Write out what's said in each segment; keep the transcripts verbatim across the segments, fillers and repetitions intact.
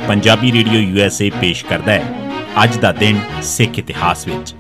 Punjabi radio USA पेश करता है अज दा दिन सिख इतिहास विच।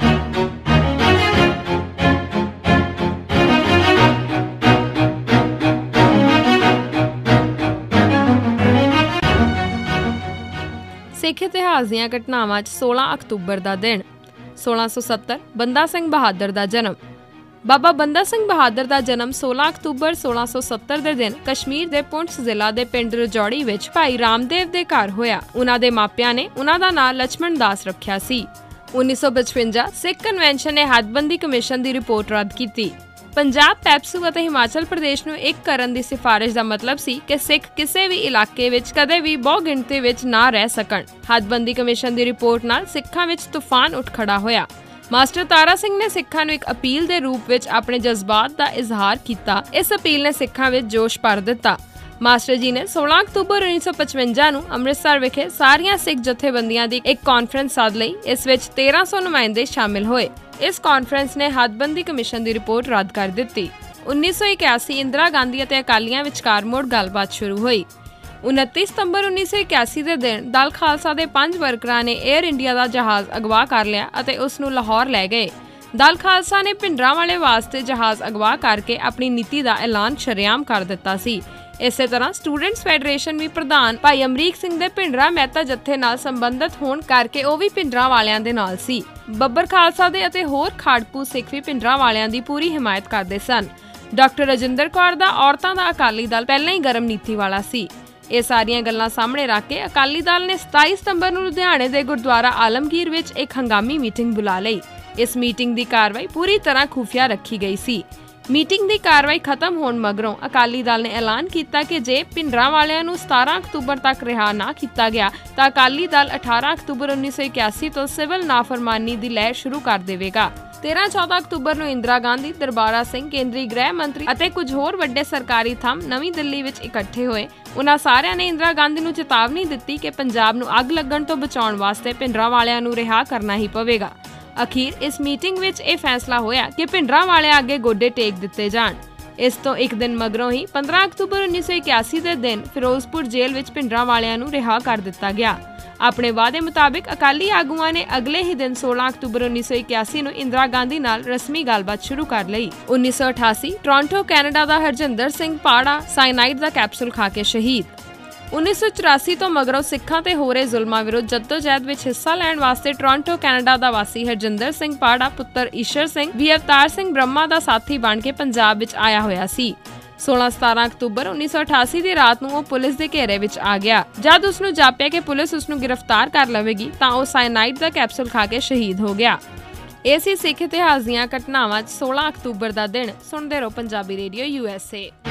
सिख इतिहास दीआं घटनावां सोलह अक्तूबर का दिन सोलह सौ सत्तर बंदा सिंह बहादुर का जन्म। बाबा बंदा सिंह बहादुर का जन्म सोलह अक्तूबर सोलह सौ सत्तर के दिन कश्मीर के पुंछ जिला के पिंड रजौड़ी विच भाई रामदेव के घर होया। उन्हां दे मापियां ने उन्हां दा नाम लक्ष्मण दास रखिया सी। उन्नीस सौ पचवंजा सिख कन्वेंशन ने हदबंदी कमीशन की रिपोर्ट रद्द की। पंजाब पैप्सू और हिमाचल प्रदेश नूं एक करन दी सिफारिश का मतलब सी कि सिख किसी भी इलाके विच कदे भी बहु गिणती विच ना रह सकण। हदबंदी कमीशन की रिपोर्ट नाल सिखां विच तूफान उठ खड़ा होया। मास्टर तारा सिंह ने सिखां नूं एक अपील के रूप विच अपने जज्बात का इजहार किया। इस अपील ने सिखां विच जोश भर दिता। मास्टर जी ने सोलह अक्तूबर उन्नीस सौ पचवंजा नूं अमृतसर विखे सारियां सिख जथेबंदियां दी एक कॉन्फ्रेंस साध लई। इस विच तेरह सौ नुमाइंदे शामिल होए। इस कॉन्फ्रेंस ने हदबंदी कमीशन की रिपोर्ट रद्द कर दी। उन्नीस सौ इक्यासी इंदिरा गांधी और अकालियां विचकार मुड़ गलबात शुरू हुई। उनतीस सितंबर उन्नीस सौ इक्यासी के दिन दल खालसा के पांच वर्करां ने एयर इंडिया का जहाज अगवा कर लिया और उसनूं लाहौर लै गए। दल खालसा ने भिंडरांवाले वास्ते जहाज अगवा करके अपनी नीति का ऐलान शरेआम कर दिता सी। इसे तरह स्टूडेंट्स फैडरेशन भी प्रधान भाई अमरीक सिंह दे भिंडरा मेहता जत्थे नाल संबंधित होण करके वह भी भिंडरां वालियां दे नाल सी। बब्बर खालसा दे अते होर खाड़कू सिख भी भिंडरां वालियां दी पूरी हिमायत करदे सन। डॉक्टर राजिंदर कौर दा औरतां दा अकाली दल पहले ही गर्म नीति वाला सी। ये सारियां गल्लां सामने रख के अकाली दल ने सताई सितंबर नूं लुधियाणे दे गुरुद्वारा आलमगीर विच एक हंगामी मीटिंग बुला लई। इस मीटिंग की कार्रवाई पूरी तरह खुफिया रखी गई सी। मीटिंग की कार्रवाई खत्म होने मगरों अकाली दल ने ऐलान किया कि जे भिंडरां वालियां नूं सतारह अक्तूबर तक रिहा ना किया गया तो अकाली दल अठारह अक्तूबर उन्नीस सौ इक्यासी तो सिविल नाफरमानी की लहर शुरू कर देगा। तेरह चौदह अक्तूबर नूं इंदिरा गांधी, दरबारा सिंह, केंद्रीय गृह मंत्री अते कुछ होर वड्डे सरकारी थंम नवीं दिल्ली विच इकट्ठे होए। उन्हां सारियां ने इंदिरा गांधी नूं चेतावनी दित्ती कि पंजाब नूं अग लगण तो बचाउण वास्ते भिंडरां वालियां नूं रिहा करना ही पवेगा। अखीर इस मीटिंग विच यह फैसला होया कि भिंडरां वाले अगे गोडे टेक दिते जाण। इस तो एक दिन मगरों ही पंद्रह अक्तूबर उन्नीस सौ इक्यासी के दिन फिरोजपुर जेल विच भिंडरां वालियां नूं रिहा कर दिता गया। अपने वादे मुताबिक अकाली आगुआं ने अगले ही दिन सोलह अक्तूबर उन्नीस सौ इक्यासी नूं इंदिरा गांधी नाल रस्मी गलबात शुरू कर लई। उन्नीस सौ अठासी टोरंटो कैनेडा दा हरजिंदर सिंह पाड़ा साइनाइड दा कैप्सूल खा के शहीद। उन्नीस सौ चौरासी तो मगरों सिखां ते हो रहे जुल्मां विरुद्ध जद्दोजहद विच हिस्सा लैण वास्ते टोरंटो कैनेडा दा वासी हरजिंदर सिंह पाड़ा पुत्र ईशर सिंह भी अवतार सिंह ब्रह्मा दा साथी बन के पंजाब विच आया होया सी। सोलह सतारह अक्तूबर उन्नीस सौ अठासी की रात नूं पुलिस के घेरे विच आ गया। जद उसनूं जापिया कि पुलिस उसनूं गिरफ्तार कर लवेगी तां ओह साइनाइड दा कैप्सूल खा के शहीद हो गया। इस सिख इतिहास दीआं घटनावां सोलह अक्तूबर का दिन। सुनते रहो पंजाबी रेडियो यूएसए।